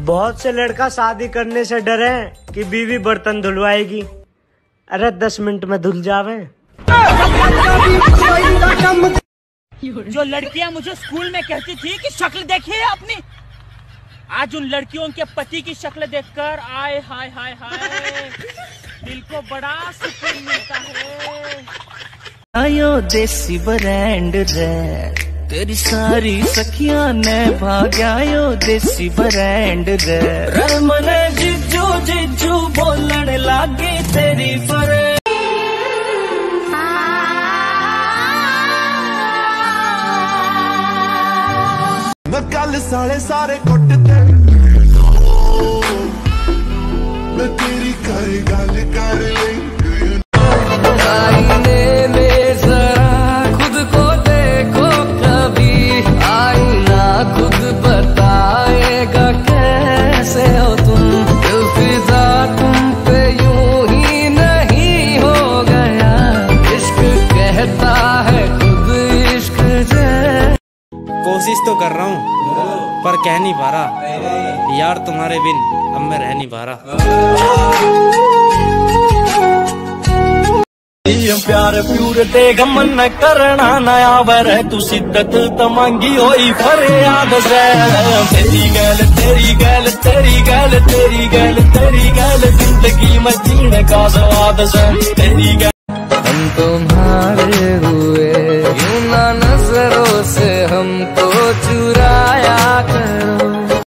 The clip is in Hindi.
बहुत से लड़का शादी करने से डरे कि बीवी बर्तन धुलवाएगी। अरे 10 मिनट में धुल जावे। जो लड़कियां मुझे स्कूल में कहती थी कि शक्ल देखिए अपनी, आज उन लड़कियों के पति की शक्ल देखकर आए हाय हाय हाय दिल को बड़ा सुकून मिलता है। आयो देसी ब्रांड रे तेरी सारी सखियां ने भाग्यायो देसी ब्रांड रे मने जिज्जू जिज्जू बोलने लागी तेरी फरे। मैं कल साले सारे कुटते मैं तेरी कर गल कर आईने में जरा खुद को देखो कभी, आईना खुद बताएगा कैसे हो तुम। दिल फिदा तुम पे यूं ही नहीं हो गया, इश्क कहता है खुद इश्क जैसा। कोशिश तो कर रहा हूँ पर कह नहीं पा रहा यार, तुम्हारे बिन अब मैं रह नहीं पा रहा। प्यार प्यूर ते गमन न करना नया वर तू सिद्धत तमांगी होई फरियाद से। तेरी गैल तेरी गैल तेरी गैल तेरी गैल तेरी गैल जिंदगी में जीने का स्वाद से। तेरी गैल हम तुम्हारे हुए